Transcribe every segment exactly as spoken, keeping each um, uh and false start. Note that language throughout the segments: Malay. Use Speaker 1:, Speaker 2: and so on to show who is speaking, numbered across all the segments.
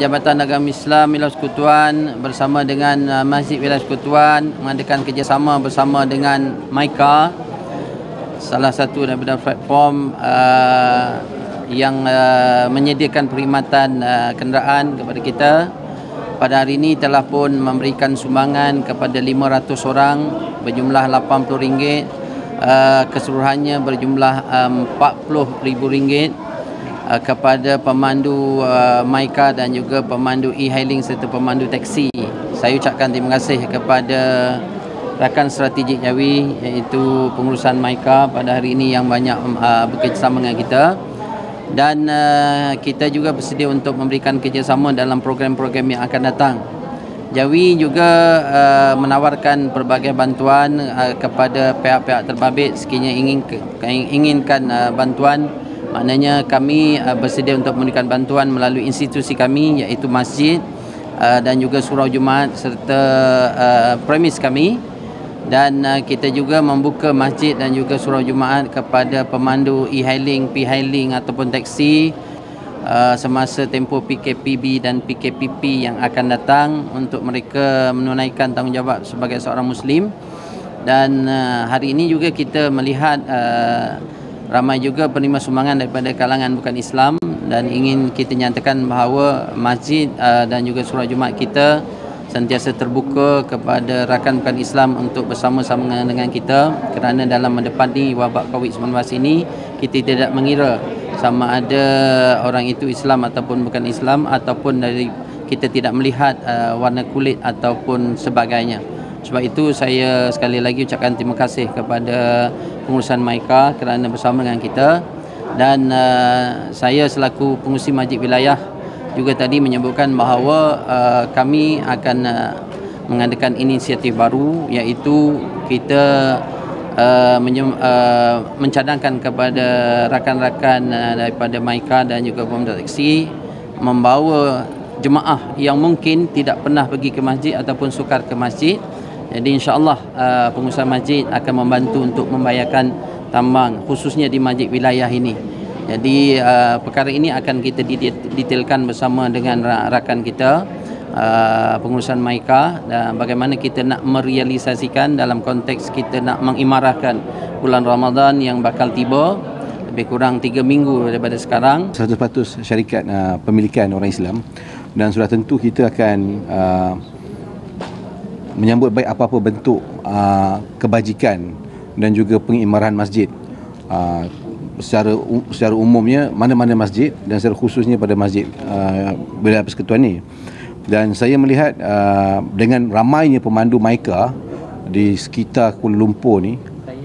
Speaker 1: Jabatan Agama Islam Wilayah Persekutuan bersama dengan uh, Masjid Wilayah Persekutuan mengadakan kerjasama bersama dengan MyCar, salah satu daripada platform uh, yang uh, menyediakan perkhidmatan uh, kenderaan kepada kita. Pada hari ini telah pun memberikan sumbangan kepada lima ratus orang berjumlah lapan puluh ringgit, uh, keseluruhannya berjumlah um, empat puluh ribu ringgit uh, kepada pemandu uh, MyCar dan juga pemandu e-hailing serta pemandu taksi. Saya ucapkan terima kasih kepada rakan strategik Jawi iaitu pengurusan MyCar pada hari ini yang banyak uh, bekerjasama dengan kita. Dan uh, kita juga bersedia untuk memberikan kerjasama dalam program-program yang akan datang. Jawi juga uh, menawarkan pelbagai bantuan uh, kepada pihak-pihak terbabit sekiranya ingin inginkan uh, bantuan. Maknanya kami uh, bersedia untuk memberikan bantuan melalui institusi kami iaitu masjid uh, dan juga surau Jumaat serta uh, premis kami. Dan uh, kita juga membuka masjid dan juga surau Jumaat kepada pemandu e-hailing, P-hailing ataupun taksi uh, semasa tempoh P K P B dan P K P P yang akan datang untuk mereka menunaikan tanggungjawab sebagai seorang Muslim. Dan uh, hari ini juga kita melihat uh, ramai juga penerima sumbangan daripada kalangan bukan Islam dan ingin kita nyatakan bahawa masjid uh, dan juga surau Jumaat kita sentiasa terbuka kepada rakan bukan Islam untuk bersama-sama dengan kita, kerana dalam menghadapi wabak covid sembilan belas ini kita tidak mengira sama ada orang itu Islam ataupun bukan Islam, ataupun dari kita tidak melihat uh, warna kulit ataupun sebagainya. Sebab itu saya sekali lagi ucapkan terima kasih kepada pengurusan MyCar kerana bersama dengan kita. Dan uh, saya selaku pengurusi Masjid Wilayah juga tadi menyebutkan bahawa uh, kami akan uh, mengadakan inisiatif baru, iaitu kita uh, menyem, uh, mencadangkan kepada rakan-rakan uh, daripada MyCar dan juga pemandu taksi membawa jemaah yang mungkin tidak pernah pergi ke masjid ataupun sukar ke masjid. Jadi insya-Allah uh, pengusaha masjid akan membantu untuk membayarkan tambang khususnya di masjid wilayah ini. Jadi uh, perkara ini akan kita detailkan bersama dengan rakan kita uh, pengurusan MyCar, dan bagaimana kita nak merealisasikan dalam konteks kita nak mengimarahkan bulan Ramadan yang bakal tiba lebih kurang tiga minggu daripada sekarang.
Speaker 2: seratus peratus syarikat uh, pemilikan orang Islam, dan sudah tentu kita akan uh, menyambut baik apa-apa bentuk uh, kebajikan dan juga pengimarahan masjid. Uh, secara secara umumnya mana-mana masjid dan secara khususnya pada masjid uh, Wilayah Persekutuan ni. Dan saya melihat uh, dengan ramainya pemandu MyCar di sekitar Kuala Lumpur ni,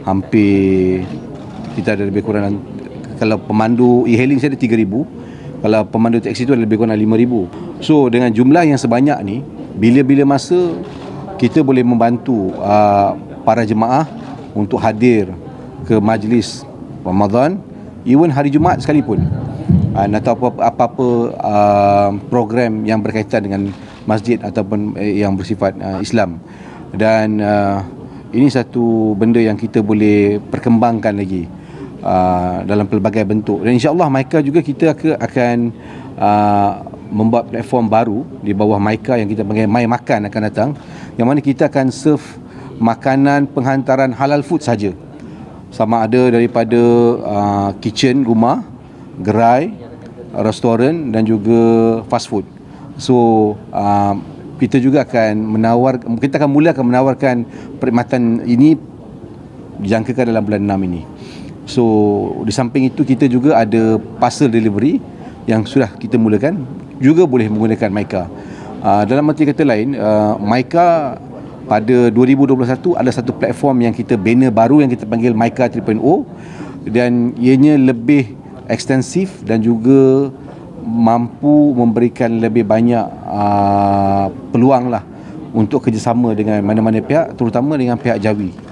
Speaker 2: hampir kita ada lebih kurang, kalau pemandu e-hailing saya ada tiga ribu, kalau pemandu taksi tu ada lebih kurang lima ribu. So dengan jumlah yang sebanyak ni, bila-bila masa kita boleh membantu uh, para jemaah untuk hadir ke majlis Ramadan, even hari Jumaat sekalipun, uh, atau apa-apa uh, program yang berkaitan dengan masjid ataupun uh, yang bersifat uh, Islam. Dan uh, ini satu benda yang kita boleh perkembangkan lagi uh, dalam pelbagai bentuk. Dan insya-Allah MyCar juga kita akan uh, membuat platform baru di bawah MyCar yang kita panggil My Makan akan datang, yang mana kita akan serve makanan penghantaran halal food saja, sama ada daripada uh, kitchen rumah, gerai, restoran dan juga fast food. So uh, kita juga akan menawar, kita akan mula akan menawarkan perkhidmatan ini dijangkakan dalam bulan enam ini. So di samping itu kita juga ada parcel delivery yang sudah kita mulakan, juga boleh menggunakan MyCar. Uh, dalam arti kata lain, uh, MyCar pada dua ribu dua puluh satu ada satu platform yang kita bina baru yang kita panggil MyCar tiga titik kosong, dan ianya lebih ekstensif dan juga mampu memberikan lebih banyak uh, peluang lah untuk kerjasama dengan mana-mana pihak, terutama dengan pihak Jawi.